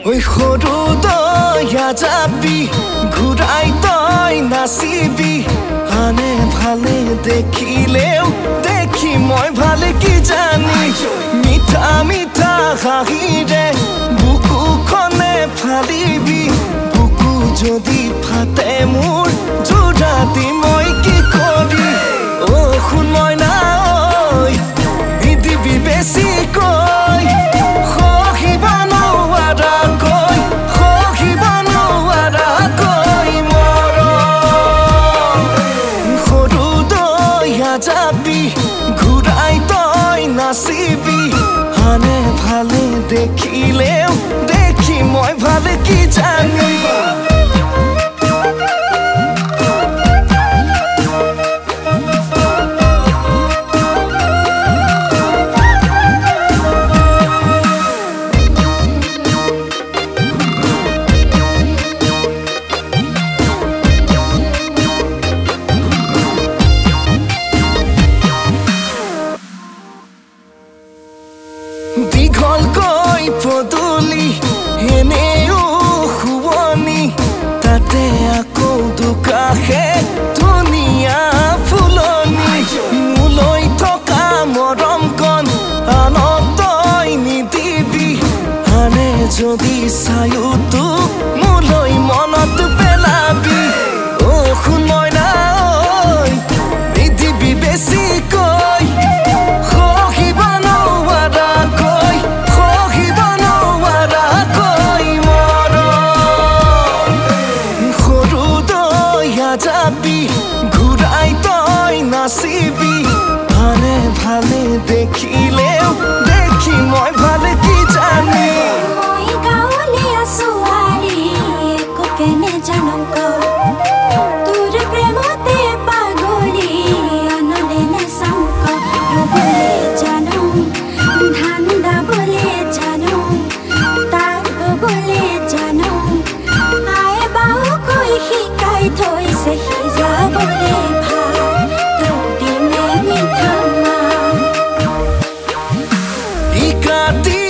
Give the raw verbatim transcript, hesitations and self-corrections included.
ওই সৰু দয়া যাবি ঘূৰাই তই নাচিবি আনে ভালে দেখিলেও দেখি মই ভালে কি জানি মিঠা মিঠা হাঁহিৰে বুকুখনে ফালিবি বুকু যদি ফাটে মোৰ যোৰা দি মই কি কৰি অ শুন মইনা ঐ নিদিবি বেছিকৈ যাবি ঘূৰাই তই নাচিবি আনে ভালে দেখিলেও দেখি মই ভালে কি জানি দীঘলকৈ পদূলি এনেও শুৱনি তাতে আকৌ দুকাষে ধুনীয়া ফুলনি মোলৈ থকা মৰমকণ আনক তই নিদিবি আনে যদি চায়ো তোক মোলৈ মনত পেলাবি অ শুন মইনা ঐ নিদিবি বেছিকৈ যাবি ঘূৰাই তই নাচিবি আনে ভালে দেখিলেও দেখি মই ভালে কি জানি মই গাঁৱলীয়া ছোৱালী একো কেনে জানো তোৰ প্ৰেমতে পাগলী আনলে নাচাওঁ ৰুবলে জানো ধান দাবলে জানো তাক ববলে জানো আই বাউকৈ শিকাই থৈছে সিজাবলে ভাত তোক দিনে মিঠা ইকাতি